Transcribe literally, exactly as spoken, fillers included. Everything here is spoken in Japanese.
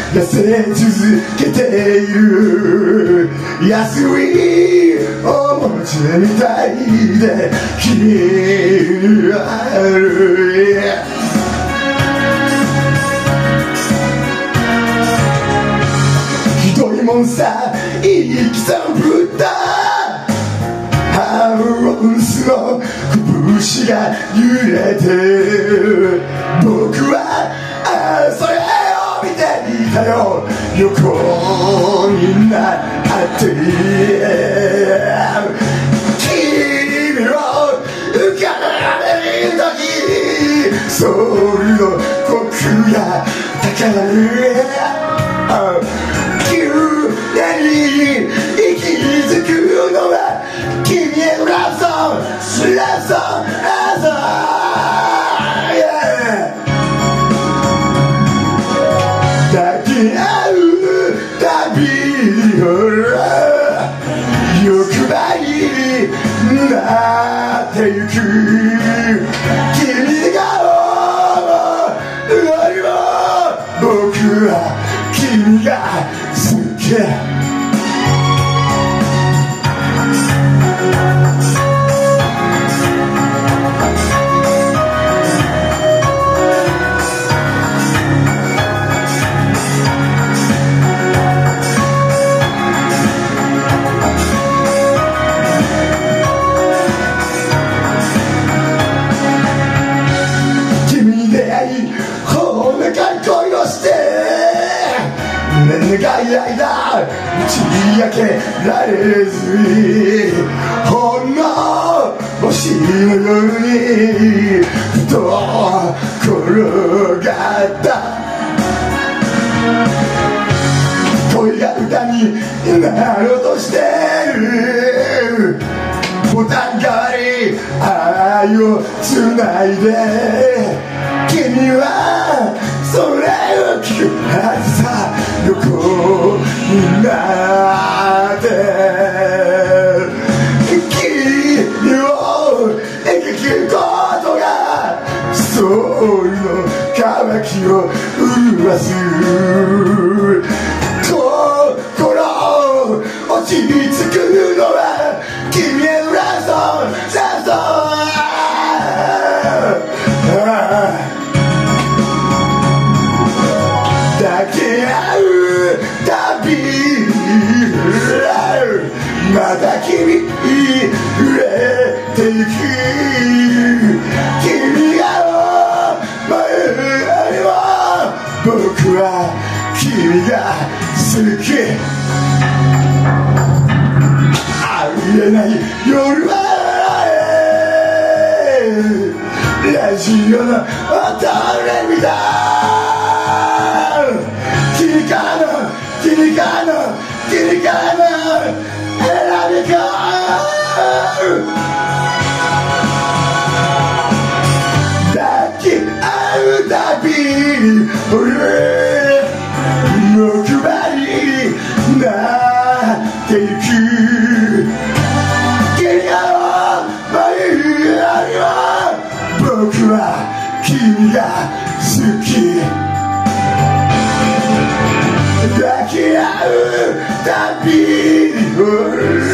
痩せ続けている安いお餅みたいで気になるひどいもんさいきさんぶったハウスの拳が揺れてる僕はあそれを見ていたよ横になって君を浮かべる時ソウルの僕が高鳴る急に息づくのは君へのラブソングラブソングラブソング抱き合うたびにほら欲張りになってゆく君が動いも僕は君が好き長い間打ち明けられずにほんの星の夜にふと転がった恋が歌になろうとしてるボタン代わり愛をつないで君はそれを聞くはずさ横になって君を描くことがソウルの渇きを潤す心落ち着くのは君へのラブソングラブソング抱き合うたびまた君に触れてゆく君が前よりも僕は君が好きありえない夜はラジオの音で見た君からの君からの君からの選びか抱き合うたびに俺欲張りになってゆく君が前よりは僕は君が好き抱き合うたびに